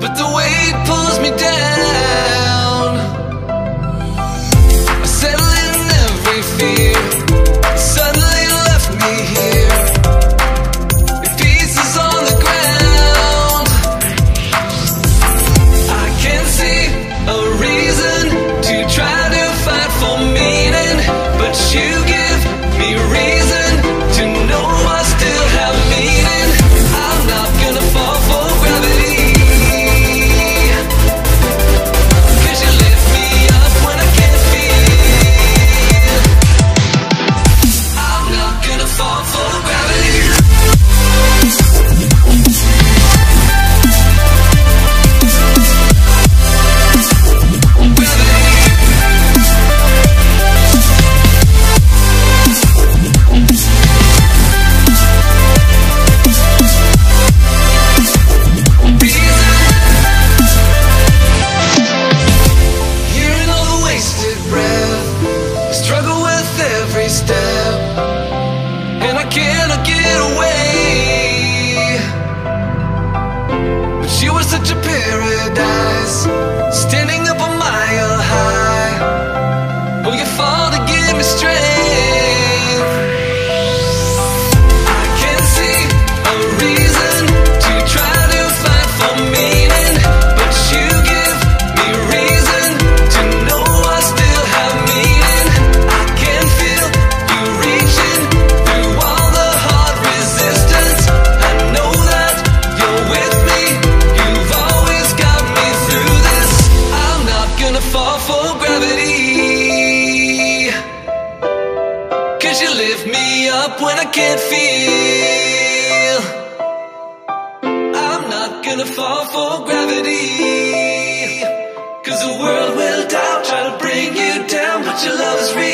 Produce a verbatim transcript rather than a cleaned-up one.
but the weight pulls me down. I settle in every fear, suddenly left me here in pieces on the ground. I can't see a reason to try to fight for meaning, but you give me reason to know I still have meaning. I'm not gonna fall for gravity, 'cause you lift me up when I can't feel. I'm not gonna fall for gravity. Hearing all the wasted breath, I struggle with every step, and I cannot get away. But you were such a paradise, standing up a mile high. Oh, you fall to give me strength. I can't see a reason to try to fight for meaning, but you give me reason to know I still have meaning. I can feel you reaching through all the hard resistance. I know that you're with me, you've always got me through this. I'm not gonna fall for gravity, 'cause you lift me up when I can't feel. I'm not gonna fall for gravity, 'cause the world will doubt, try to bring you down, but your love is real.